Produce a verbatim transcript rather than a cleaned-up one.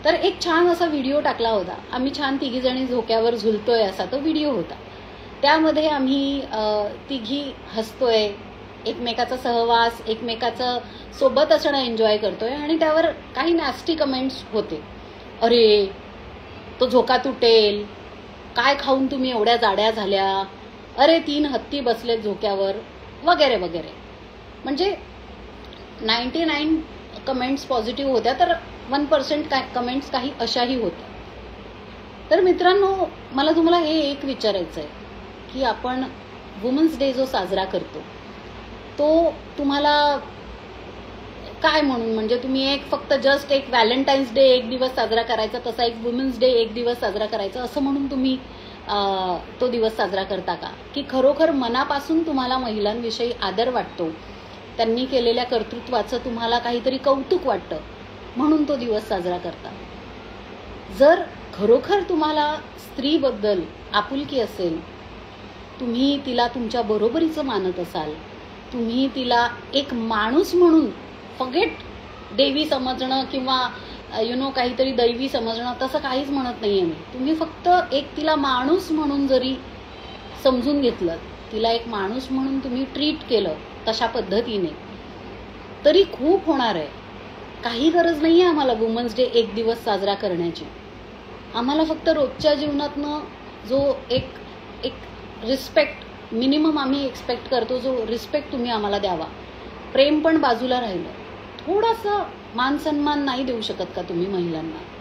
तर एक छान असा व्हिडिओ टाकला होता. आम्ही छान तिघी जणी झोक्यावर झुलतोय असा तो व्हिडिओ होता. त्यामध्ये आम्ही तिघी हसतोय, एकमेकाचा सहवास, एकमेकाचं सोबत असणं एन्जॉय करतोय आणि त्यावर काही नॅस्टी कमेंट्स होते. अरे तो झोका तुटेल, काय खाऊन तुम्ही एवढ्या जाड्या झाल्या, अरे तीन हत्ती बसलेत झोक्यावर, वगैरे वगैरे. म्हणजे नाईन्टी नाईन कमेंट्स पॉझिटिव्ह होत्या, तर वन पर्सेंट कमेंट्स काही अशाही होत्या. तर मित्रांनो, मला तुम्हाला हे एक विचारायचं आहे की आपण वुमन्स डे जो साजरा करतो तो तुम्हाला काय म्हणून, म्हणजे तुम्ही एक फक्त जस्ट एक व्हॅलेंटाईन्स डे एक दिवस साजरा करायचा, तसा एक वुमन्स डे एक दिवस साजरा करायचा असं म्हणून तुम्ही तो दिवस साजरा करता का, की खरोखर मनापासून तुम्हाला महिलांविषयी आदर वाटतो, त्यांनी केलेल्या कर्तृत्वाचं तुम्हाला काहीतरी कौतुक वाटतं म्हणून तो दिवस साजरा करता. जर खरोखर तुम्हाला स्त्रीबद्दल आपुलकी असेल, तुम्ही तिला तुमच्या बरोबरीचं मानत असाल, तुम्ही तिला एक माणूस म्हणून फगेट देवी समजणं किंवा यु नो काहीतरी दैवी समजणं तसं काहीच म्हणत नाहीये मी. तुम्ही फक्त एक तिला माणूस म्हणून जरी समजून घेतलं, तिला एक माणूस म्हणून तुम्ही ट्रीट केलं तशा पद्धतीने, तरी खूप होणार आहे. काही गरज नाही आहे आम्हाला वुमन्स डे एक दिवस साजरा करण्याची. आम्हाला फक्त रोजच्या जीवनातनं जो एक एक रिस्पेक्ट मिनिमम आम्ही एक्सपेक्ट करतो, जो रिस्पेक्ट तुम्ही आम्हाला द्यावा. प्रेम पण बाजूला राहिलं, थोडासा मान सन्मान नाही देऊ शकत का तुम्ही महिलांना?